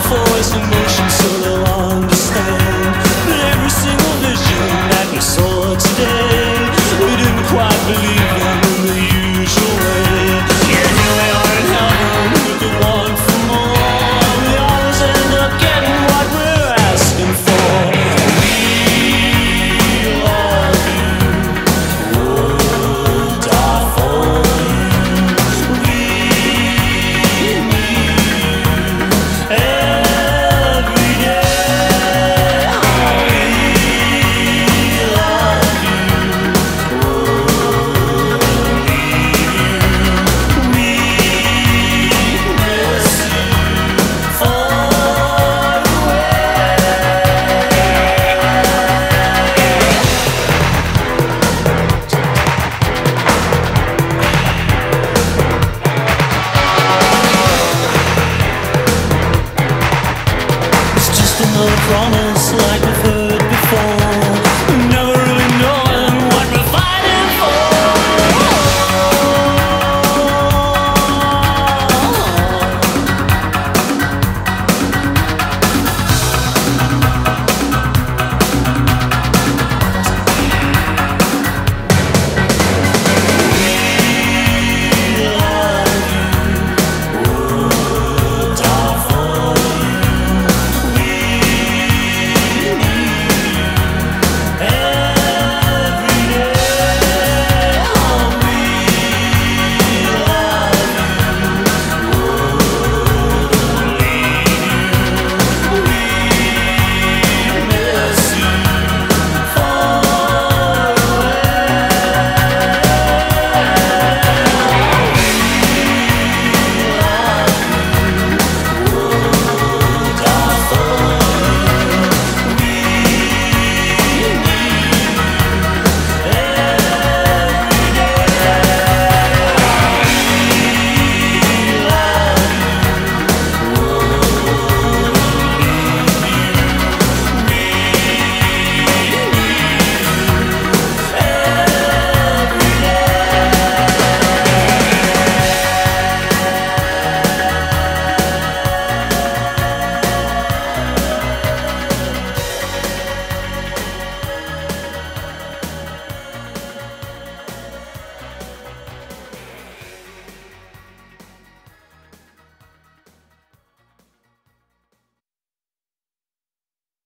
voice emotion so they'll understand. But every single vision that we saw today, we didn't quite believe them in the usual way. Yeah, here we are in heaven, we could want for more. We always end up getting what we're asking for. We love you, would die for you. We need you every day. Oh, we love you, would need you. We miss you far away. It's just another promise, like